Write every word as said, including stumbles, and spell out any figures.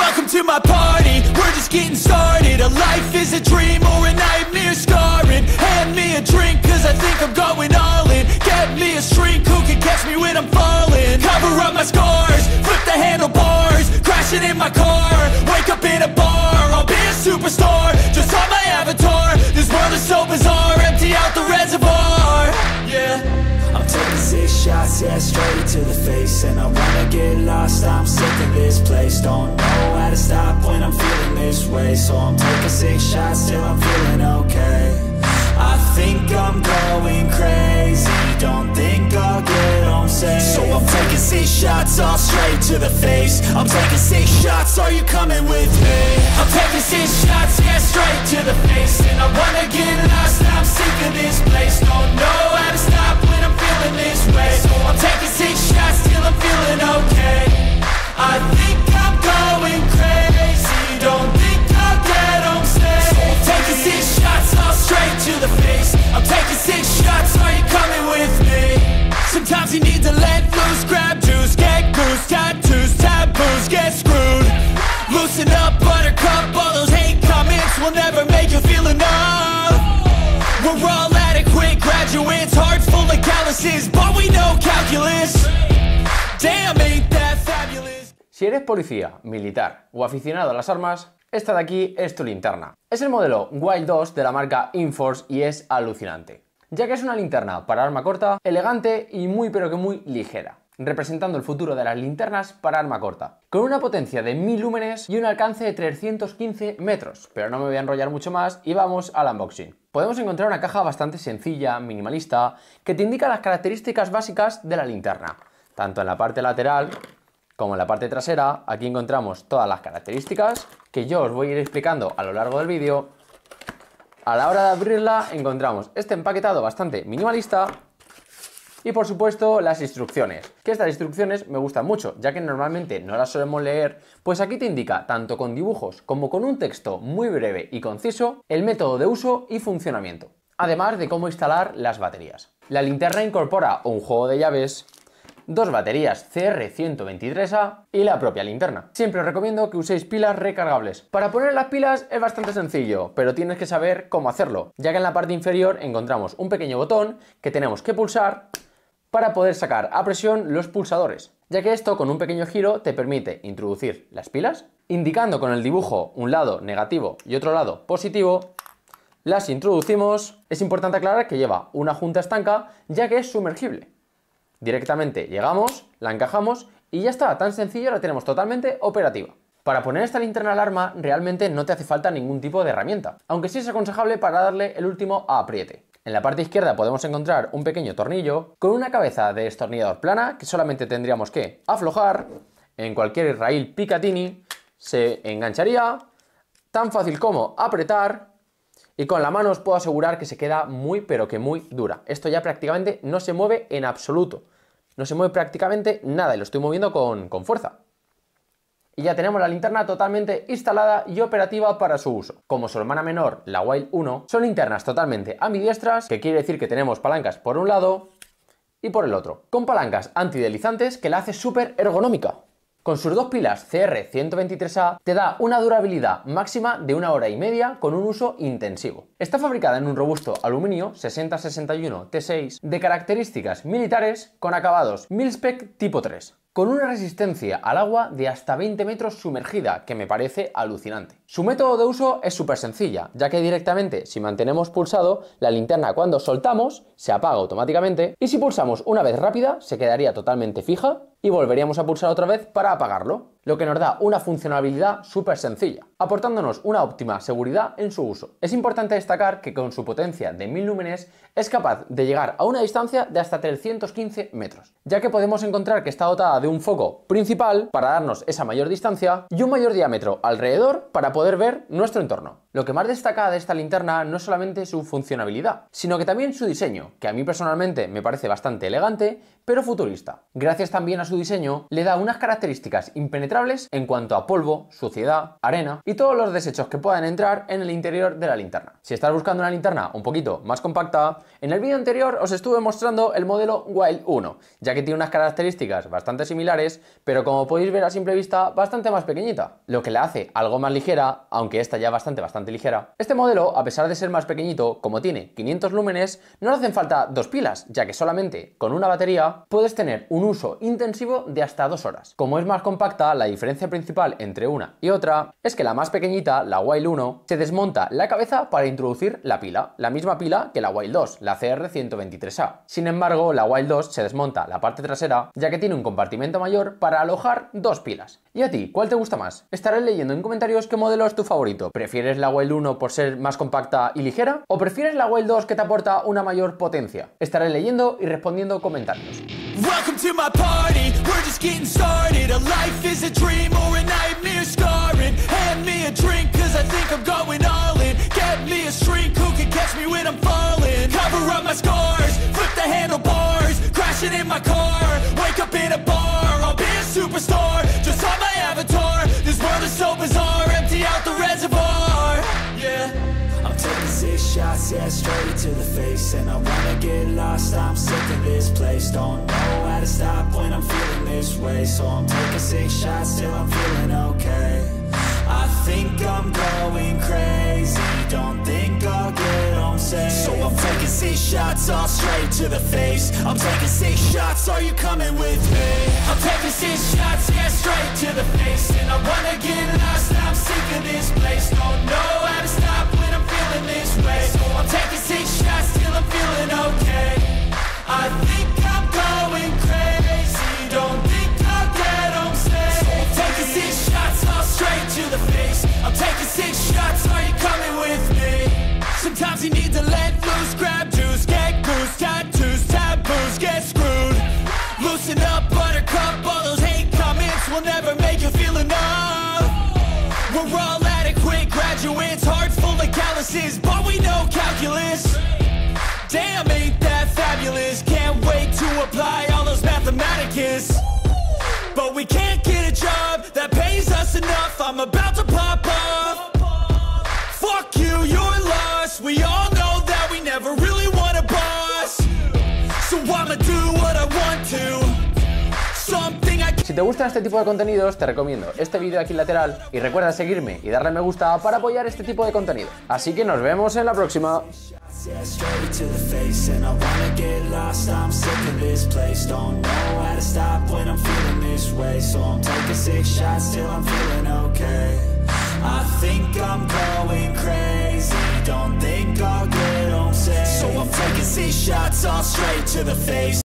Welcome to my party, we're just getting started. A life is a dream or a nightmare scarring. Hand me a drink cause I think I'm going all in. Get me a shrink who can catch me when I'm falling. Cover up my scars, flip the handlebars. Crashing in my car, wake up in a bar. I'll be a superstar, just on my avatar. This world is so bizarre, empty out the reservoir. Yeah, I'm taking six shots, yeah, straight to the face. And I wanna get lost, I'm sick of this place. Don't know how to stop when I'm feeling this way. So I'm taking six shots till I'm feeling okay. I think I'm going crazy, don't think I'll get home safe. So I'm taking six shots all straight to the face. I'm taking six shots, are you coming with me? I'm taking six shots, yeah, straight to the face. And I wanna get lost, I'm sick of this place. Don't know how to stop when I'm feeling this way. So I'm taking six shots till I'm feeling okay. I think I'm going crazy, don't think I'll get home safe. So I'm taking six shots all straight to the face. I'm taking six shots, are you coming with me? Sometimes you need to let loose, grab juice, get goose, tattoos, taboos, get screwed. Loosen up, buttercup, all those hate comments will never make you feel enough. We're all adequate graduates, hearts full of calluses, but we know calculus. Damn, ain't that fabulous. Si eres policía, militar o aficionado a las armas, esta de aquí es tu linterna. Es el modelo Wild dos de la marca Inforce y es alucinante, ya que es una linterna para arma corta, elegante y muy pero que muy ligera, representando el futuro de las linternas para arma corta, con una potencia de mil lúmenes y un alcance de trescientos quince metros, pero no me voy a enrollar mucho más y vamos al unboxing. Podemos encontrar una caja bastante sencilla, minimalista, que te indica las características básicas de la linterna, tanto en la parte lateral como en la parte trasera. Aquí encontramos todas las características que yo os voy a ir explicando a lo largo del vídeo. A la hora de abrirla encontramos este empaquetado bastante minimalista y por supuesto las instrucciones, que estas instrucciones me gustan mucho, ya que normalmente no las solemos leer, pues aquí te indica, tanto con dibujos como con un texto muy breve y conciso, el método de uso y funcionamiento, además de cómo instalar las baterías. La linterna incorpora un juego de llaves, dos baterías C R ciento veintitrés A y la propia linterna. Siempre os recomiendo que uséis pilas recargables. Para poner las pilas es bastante sencillo, pero tienes que saber cómo hacerlo, ya que en la parte inferior encontramos un pequeño botón que tenemos que pulsar para poder sacar a presión los pulsadores, ya que esto con un pequeño giro te permite introducir las pilas, indicando con el dibujo un lado negativo y otro lado positivo. Las introducimos. Es importante aclarar que lleva una junta estanca, ya que es sumergible. Directamente llegamos, la encajamos y ya está, tan sencillo, la tenemos totalmente operativa. Para poner esta linterna al arma realmente no te hace falta ningún tipo de herramienta, aunque sí es aconsejable para darle el último apriete. En la parte izquierda podemos encontrar un pequeño tornillo con una cabeza de destornillador plana que solamente tendríamos que aflojar. En cualquier raíl Picatinny se engancharía, tan fácil como apretar. Y con la mano os puedo asegurar que se queda muy pero que muy dura. Esto ya prácticamente no se mueve en absoluto. No se mueve prácticamente nada y lo estoy moviendo con, con fuerza. Y ya tenemos la linterna totalmente instalada y operativa para su uso. Como su hermana menor, la Wild uno, son linternas totalmente ambidiestras, que quiere decir que tenemos palancas por un lado y por el otro, con palancas antideslizantes que la hace súper ergonómica. Con sus dos pilas C R ciento veintitrés A te da una durabilidad máxima de una hora y media con un uso intensivo. Está fabricada en un robusto aluminio sesenta sesenta y uno T seis de características militares con acabados Mil-Spec tipo tres, con una resistencia al agua de hasta veinte metros sumergida, que me parece alucinante. Su método de uso es súper sencilla, ya que directamente si mantenemos pulsado, la linterna cuando soltamos se apaga automáticamente y si pulsamos una vez rápida se quedaría totalmente fija y volveríamos a pulsar otra vez para apagarlo, lo que nos da una funcionalidad súper sencilla, aportándonos una óptima seguridad en su uso. Es importante destacar que con su potencia de mil lúmenes es capaz de llegar a una distancia de hasta trescientos quince metros, ya que podemos encontrar que está dotada de un foco principal para darnos esa mayor distancia y un mayor diámetro alrededor para poder ver nuestro entorno. Lo que más destaca de esta linterna no es solamente su funcionalidad, sino que también su diseño, que a mí personalmente me parece bastante elegante, pero futurista. Gracias también a su diseño, le da unas características impenetrables en cuanto a polvo, suciedad, arena y todos los desechos que puedan entrar en el interior de la linterna. Si estás buscando una linterna un poquito más compacta, en el vídeo anterior os estuve mostrando el modelo Wild uno, ya que tiene unas características bastante similares, pero como podéis ver a simple vista, bastante más pequeñita, lo que la hace algo más ligera, aunque esta ya bastante bastante ligera. Este modelo, a pesar de ser más pequeñito, como tiene quinientos lúmenes, no le hacen falta dos pilas, ya que solamente con una batería puedes tener un uso intensivo de hasta dos horas. Como es más compacta, la diferencia principal entre una y otra es que la más pequeñita, la Wild uno, se desmonta la cabeza para introducir la pila, la misma pila que la Wild dos, la C R ciento veintitrés A. Sin embargo, la Wild dos se desmonta la parte trasera, ya que tiene un compartimento mayor para alojar dos pilas. ¿Y a ti, cuál te gusta más? Estaré leyendo en comentarios qué modelo es tu favorito. ¿Prefieres la Wild uno por ser más compacta y ligera? ¿O prefieres la Wild dos que te aporta una mayor potencia? Estaré leyendo y respondiendo comentarios. Welcome to my party, we're just getting started. A life is a dream or a nightmare scarring. Hand me a drink cause I think I'm going all in. Get me a shrink who can catch me when I'm falling. Cover up my scars, flip the handlebars. Crashing in my car, wake up in a bar. I'll be a superstar, just on my avatar. This world is so bizarre, empty out the reservoir. Yeah, I'm taking six shots, yeah, straight to the face. And I wanna get lost, I'm sick of this place. Don't know how to stop when I'm feeling this way. So I'm taking six shots till I'm feeling okay. I think I'm going crazy, don't think I'll get home safe. So I'm taking six shots all straight to the face. I'm taking six shots, are you coming with me? I'm taking six shots, yeah, straight to the face. And I wanna get lost, I'm sick of this place. Don't know how to stop when I'm feeling this way. So I'm taking six shots till I'm feeling okay. I think I'm going crazy, don't think I'll get home safe. So I'm taking six shots all straight to the face. I'm taking six shots, are you coming with me? Sometimes you need to let loose, grab juice, get goose, tattoos, taboos, get screwed. Loosen up, buttercup, all those hate comments will never make you feel enough. We're all adequate graduates, hearts full of calluses, but we know calculus. Damn, ain't that fabulous? Can't wait to apply all those mathematicus. But we can't get a job that pays us enough. I'm about to pop off. Fuck you, you're lost. We all know that we never really want a boss. So I'ma do what I want to. Something I... Si te gustan este tipo de contenidos, te recomiendo este vídeo aquí lateral y recuerda seguirme y darle me gusta para apoyar este tipo de contenido. Así que nos vemos en la próxima. Yeah, straight to the face, and I wanna get lost, I'm sick of this place. Don't know how to stop when I'm feeling this way. So I'm taking six shots till I'm feeling okay. I think I'm going crazy, don't think I'll get home safe. So I'm taking six shots all straight to the face.